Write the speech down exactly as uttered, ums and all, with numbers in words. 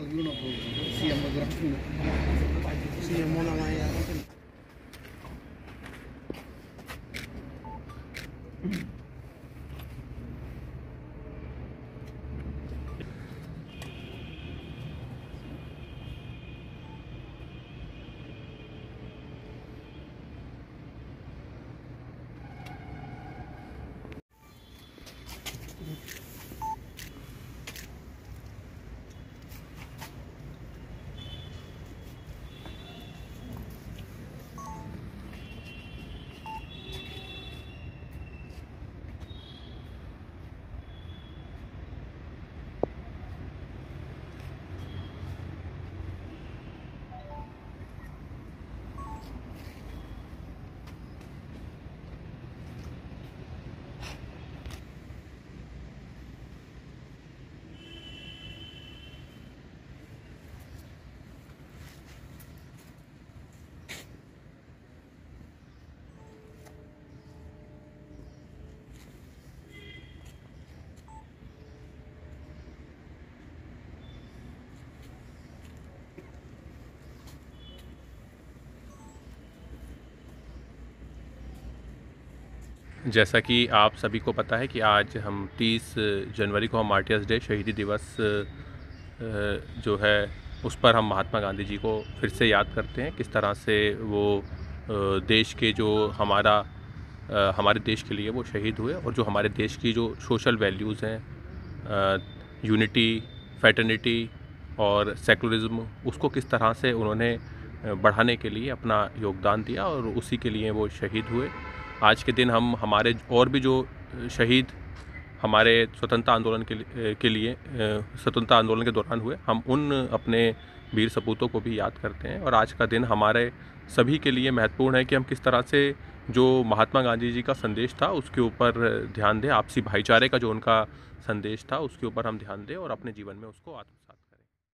Gino po, siya mag-graph na. Siya muna nga yan. जैसा कि आप सभी को पता है कि आज हम तीस जनवरी को हम मार्टियर्स डे शहीदी दिवस जो है उस पर हम महात्मा गांधी जी को फिर से याद करते हैं। किस तरह से वो देश के जो हमारा हमारे देश के लिए वो शहीद हुए और जो हमारे देश की जो सोशल वैल्यूज़ हैं, यूनिटी, फ्रेटर्निटी और सेकुलरिज्म, उसको किस तरह से उन्होंने बढ़ाने के लिए अपना योगदान दिया और उसी के लिए वो शहीद हुए। आज के दिन हम हमारे और भी जो शहीद हमारे स्वतंत्रता आंदोलन के लिए के लिए स्वतंत्रता आंदोलन के दौरान हुए, हम उन अपने वीर सपूतों को भी याद करते हैं। और आज का दिन हमारे सभी के लिए महत्वपूर्ण है कि हम किस तरह से जो महात्मा गांधी जी का संदेश था उसके ऊपर ध्यान दें, आपसी भाईचारे का जो उनका संदेश था उसके ऊपर हम ध्यान दें और अपने जीवन में उसको आत्मसात